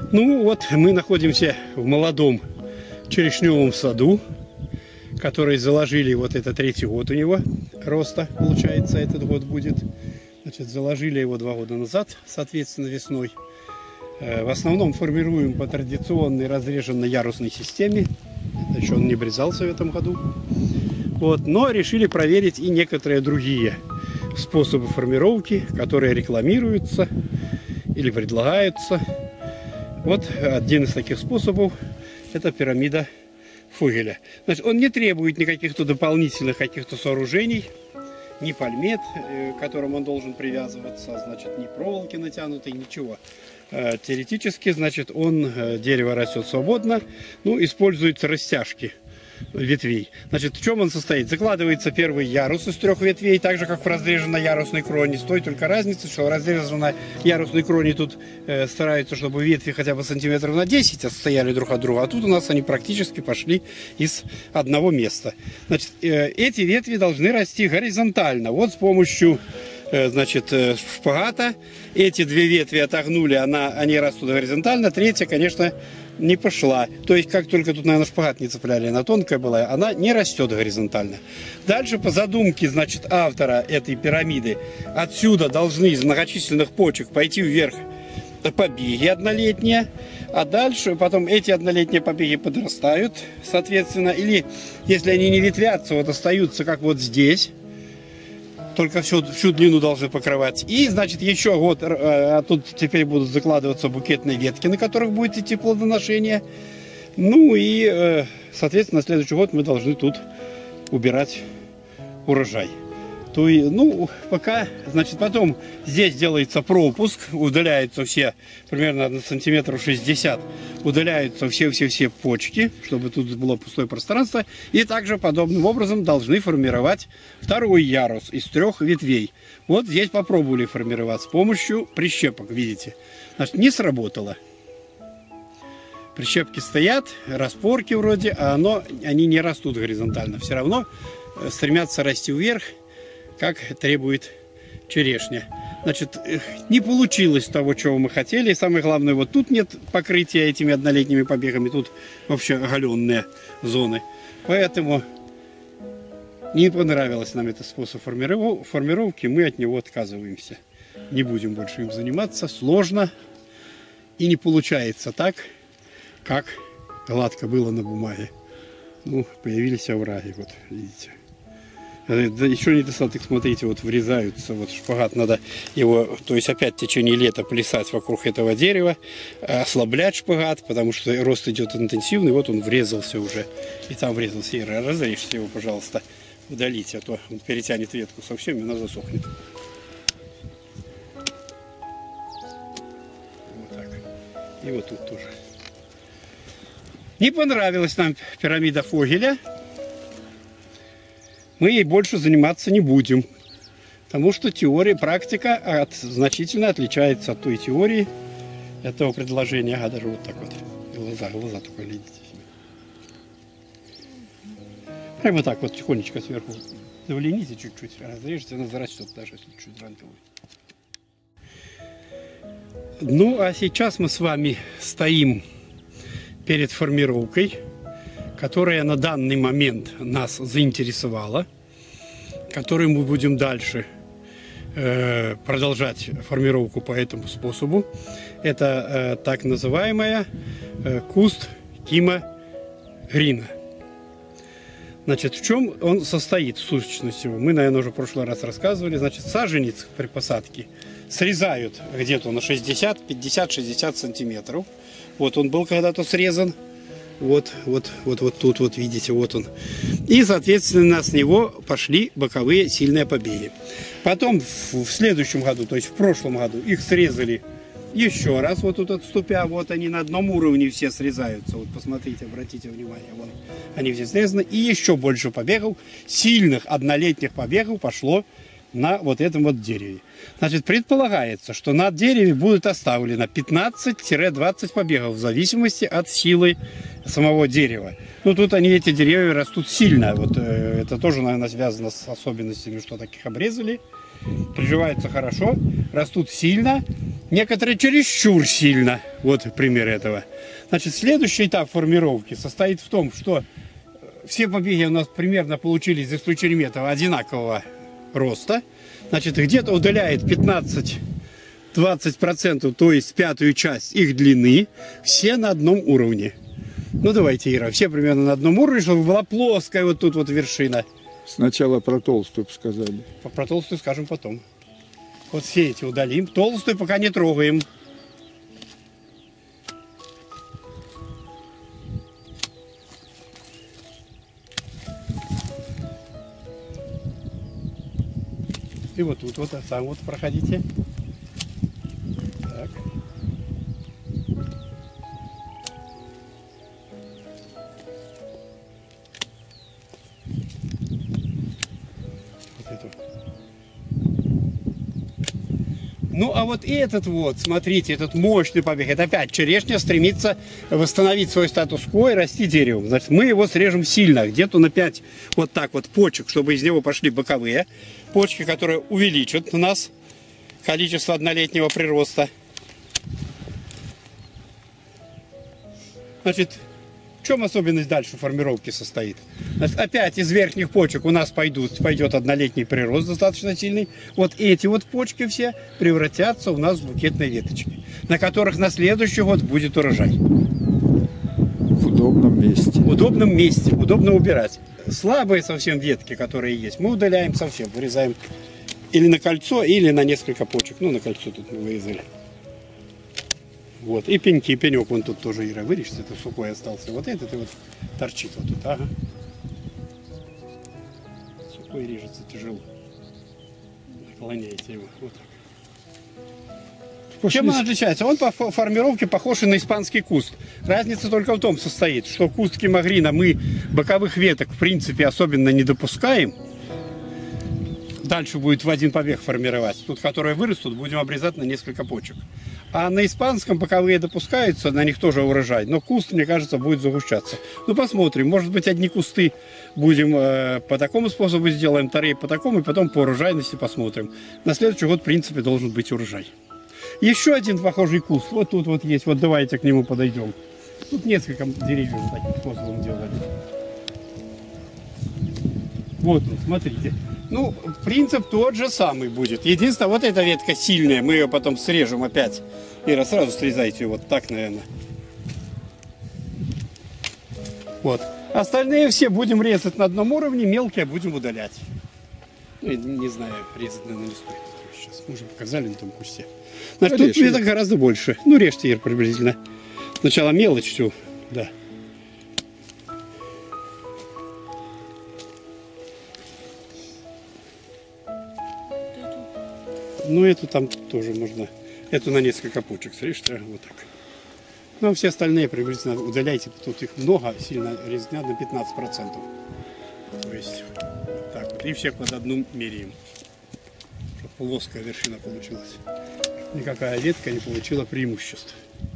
Ну вот, мы находимся в молодом черешневом саду, который заложили, вот это 3-й год у него роста, получается, этот год будет. Значит, заложили его 2 года назад, соответственно, весной. В основном формируем по традиционной разреженной ярусной системе. Это еще он не обрезался в этом году. Вот. Но решили проверить и некоторые другие способы формировки, которые рекламируются или предлагаются. Вот один из таких способов – это пирамида Фогеля. Значит, он не требует никаких дополнительных каких-то сооружений, ни пальмет, к которым он должен привязываться, значит, ни проволоки натянутой, ничего. Теоретически, значит, дерево растет свободно, ну, используются растяжки ветвей. Значит, в чем он состоит? Закладывается первый ярус из 3 ветвей, так же, как в разреженной ярусной кроне. С той только разница, что в разреженной ярусной кроне тут стараются, чтобы ветви хотя бы сантиметров на 10 отстояли друг от друга, а тут у нас они практически пошли из одного места. Значит, эти ветви должны расти горизонтально. Вот с помощью, значит, шпагата эти 2 ветви отогнули, они растут горизонтально, 3-я, конечно, не пошла. То есть, как только тут, наверное, шпагат не цепляли, она тонкая была, она не растет горизонтально. Дальше, по задумке, значит, автора этой пирамиды, отсюда должны из многочисленных почек пойти вверх побеги однолетние, а дальше потом эти однолетние побеги подрастают, соответственно, или, если они не ветвятся, вот остаются, как вот здесь, только всю длину должны покрывать. И, значит, еще год, а тут теперь будут закладываться букетные ветки, на которых будет идти плодоношение. Ну и, соответственно, на следующий год мы должны тут убирать урожай. То и, ну, пока, значит, потом здесь делается пропуск, удаляются все, примерно на сантиметров 60, удаляются все почки, чтобы тут было пустое пространство. И также подобным образом должны формировать 2-й ярус из 3 ветвей. Вот здесь попробовали формировать с помощью прищепок, видите. Значит, не сработало. Прищепки стоят, распорки вроде, а они не растут горизонтально. Все равно стремятся расти вверх, как требует черешня. Значит, не получилось того, чего мы хотели. И самое главное, вот тут нет покрытия этими однолетними побегами. Тут вообще оголенные зоны. Поэтому не понравился нам этот способ формировки. Мы от него отказываемся. Не будем больше им заниматься. Сложно. И не получается так, как гладко было на бумаге. Ну, появились овраги. Вот, видите. Да еще недостаток, смотрите, вот врезаются, вот шпагат надо его, то есть опять в течение лета плясать вокруг этого дерева, ослаблять шпагат, потому что рост идет интенсивный, вот он врезался уже, и там врезался, и разрежьте его, пожалуйста, удалите, а то он перетянет ветку совсем, и она засохнет. Вот так. И вот тут тоже. Не понравилась нам пирамида Фогеля. Мы ей больше заниматься не будем, потому что практика значительно отличается от той теории этого предложения. А даже вот так вот, глаза только видите. Прямо так вот тихонечко сверху завляните чуть-чуть, разрежете, она зарастет даже, если чуть раньше будет. Ну, а сейчас мы с вами стоим перед формировкой, которая на данный момент нас заинтересовала, которой мы будем дальше продолжать формировку по этому способу. Это так называемая куст Кима Грина. Значит, в чем он состоит в сущности? Мы, наверное, уже в прошлый раз рассказывали. Значит, саженец при посадке срезают где-то на 60, 50, 60 сантиметров. Вот он был когда-то срезан. Вот тут, вот видите, вот он. И, соответственно, с него пошли боковые сильные побеги. Потом в следующем году, то есть в прошлом году, их срезали еще раз, вот тут отступя, вот они на одном уровне все срезаются. Вот посмотрите, обратите внимание, вон они все срезаны. И еще больше побегов, сильных однолетних побегов пошло на вот этом вот дереве. Значит, предполагается, что на дереве будет оставлено 15-20 побегов в зависимости от силы самого дерева. Ну, тут эти деревья растут сильно. Вот это тоже, наверное, связано с особенностями, что таких обрезали. Приживаются хорошо, растут сильно. некоторые чересчур сильно. Вот пример этого. Значит, следующий этап формировки состоит в том, что все побеги у нас примерно получились, за исключением этого, одинакового роста. Значит, где-то удаляет 15-20%, то есть пятую часть их длины, все на одном уровне. Ну, давайте, Ира, все примерно на одном уровне, чтобы была плоская вот тут вот вершина. Сначала про толстую сказали. Про толстую скажем потом. Вот все эти удалим. Толстую пока не трогаем. И вот тут вот сам вот проходите. Так. Вот эту. Ну, а вот этот вот, смотрите, этот мощный побег, это опять черешня стремится восстановить свой статус-кво и расти деревом. Значит, мы его срежем сильно, где-то на 5 вот так вот почек, чтобы из него пошли боковые почки, которые увеличат у нас количество однолетнего прироста. Значит, в чем особенность дальше формировки состоит? Значит, опять из верхних почек у нас пойдет однолетний прирост достаточно сильный. Вот эти вот почки все превратятся у нас в букетные веточки, на которых на следующий год будет урожай. В удобном месте. В удобном месте, удобно убирать. Слабые совсем ветки, которые есть, мы удаляем совсем, вырезаем или на кольцо, или на несколько почек. Ну, на кольцо тут мы вырезали. Вот, и пеньки, пенек вон тут тоже, Ира, вырежется, это сухой остался. Вот этот и вот торчит вот тут, ага. Сухой режется тяжело. Наклоняете его, вот так. Чем он отличается? Он по формировке похож на испанский куст. Разница только в том состоит, что куст кимагрина мы боковых веток в принципе особенно не допускаем. Дальше будет в один побег формировать. Тут, которые вырастут, будем обрезать на несколько почек. А на испанском боковые допускаются, на них тоже урожай. Но куст, мне кажется, будет загущаться. Ну, посмотрим. Может быть, одни кусты будем по такому способу сделаем, вторые по такому, и потом по урожайности посмотрим. На следующий год, в принципе, должен быть урожай. Еще один похожий куст. Вот тут вот есть. Вот давайте к нему подойдем. Тут несколько деревьев таким способом делали. Вот он, смотрите. Ну, принцип тот же самый будет. Единственное, вот эта ветка сильная. Мы ее потом срежем опять. Ира, сразу срезайте ее вот так, наверное. Вот. Остальные все будем резать на одном уровне. Мелкие будем удалять. Ну, не знаю, резать, наверное, не стоит. Сейчас мы уже показали на том кусте. Значит, тут веток гораздо больше. Ну, режьте, Ир, приблизительно. Сначала мелочь всю, да. Ну, эту там тоже можно. Эту на несколько почек срежьте, вот так. Ну, а все остальные приблизительно удаляйте. Тут их много, сильно резня на 15%. То есть, вот так вот. И всех под одну меряем. Чтобы плоская вершина получилась. Никакая ветка не получила преимуществ.